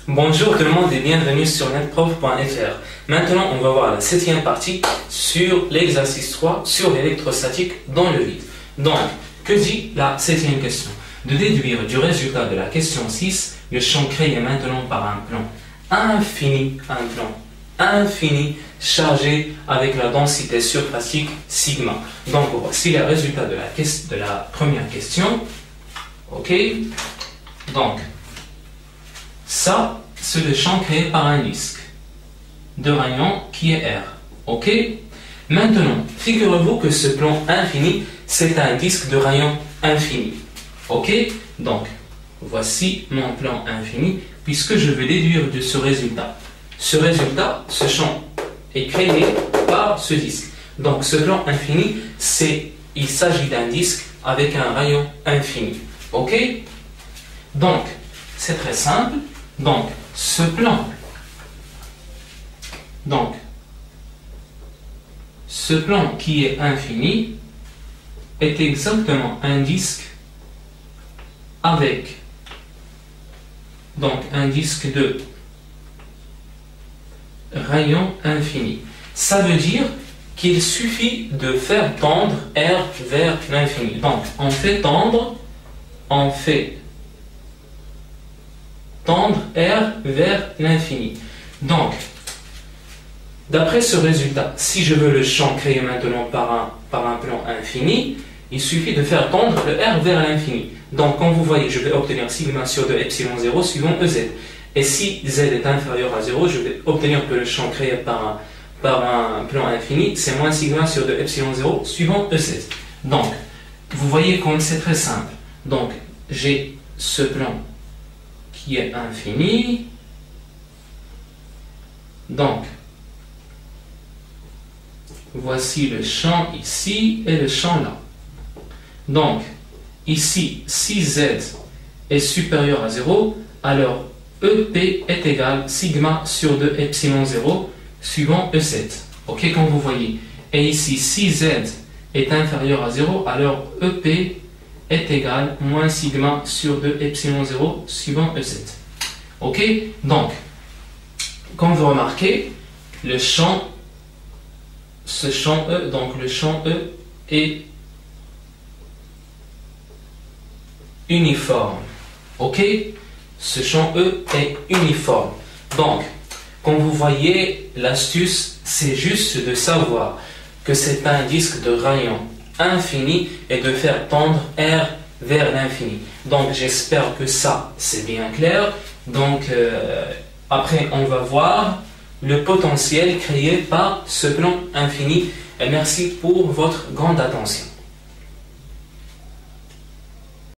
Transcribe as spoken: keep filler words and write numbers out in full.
Bonjour tout le monde et bienvenue sur netprof point F R. Maintenant, on va voir la septième partie sur l'exercice trois sur l'électrostatique dans le vide. Donc, que dit la septième question? De déduire du résultat de la question six le champ créé maintenant par un plan infini, un plan infini chargé avec la densité surfacique sigma. Donc, voici les résultats de la, de la première question. Ok? Donc, ça, c'est le champ créé par un disque de rayon qui est R. Ok? Maintenant, figurez-vous que ce plan infini, c'est un disque de rayon infini. Ok? Donc, voici mon plan infini, puisque je vais déduire de ce résultat. Ce résultat, ce champ, est créé par ce disque. Donc, ce plan infini, c'est, il s'agit d'un disque avec un rayon infini. Ok? Donc, c'est très simple. Donc, ce plan, donc, ce plan qui est infini est exactement un disque avec, donc, un disque de rayon infini. Ça veut dire qu'il suffit de faire tendre R vers l'infini. Donc, on fait tendre, on fait tendre R vers l'infini. Donc, d'après ce résultat, si je veux le champ créé maintenant par un, par un plan infini, il suffit de faire tendre le R vers l'infini. Donc, comme vous voyez, je vais obtenir sigma sur deux epsilon zéro suivant E Z. Et si Z est inférieur à zéro, je vais obtenir que le champ créé par un, par un plan infini, c'est moins sigma sur deux epsilon zéro suivant E Z. Donc, vous voyez comme c'est très simple. Donc, j'ai ce plan qui est infini. Donc, voici le champ ici et le champ là. Donc, ici, si Z est supérieur à zéro, alors E P est égal sigma sur deux epsilon zéro suivant E sept. Ok, comme vous voyez. Et ici, si Z est inférieur à zéro, alors E P est égal moins sigma sur deux epsilon zéro suivant E sept. Ok, donc, comme vous remarquez, le champ, ce champ E, donc le champ E est uniforme. Ok, ce champ E est uniforme. Donc, comme vous voyez, l'astuce, c'est juste de savoir que c'est un disque de rayon infini et de faire tendre R vers l'infini. Donc, j'espère que ça, c'est bien clair. Donc, euh, après, on va voir le potentiel créé par ce plan infini. Et merci pour votre grande attention.